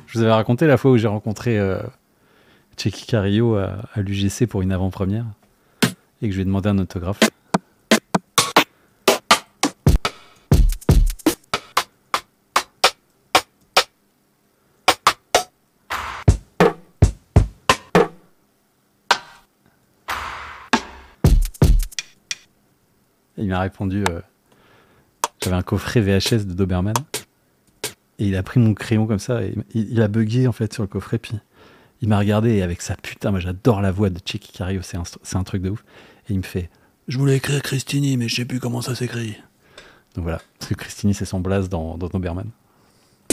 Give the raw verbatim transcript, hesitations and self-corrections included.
Je vous avais raconté la fois où j'ai rencontré euh, Checky Carillo à, à l'U G C pour une avant-première et que je lui ai demandé un autographe. Et il m'a répondu, euh, j'avais un coffret V H S de Doberman. Et il a pris mon crayon comme ça, et il, il a bugué en fait sur le coffret, puis il m'a regardé et avec sa putain, moi j'adore la voix de Checky Carillo, c'est un, c'est un truc de ouf. Et il me fait, je voulais écrire Christini, mais je sais plus comment ça s'écrit. Donc voilà, parce que Christini c'est son blaze dans, dans Doberman.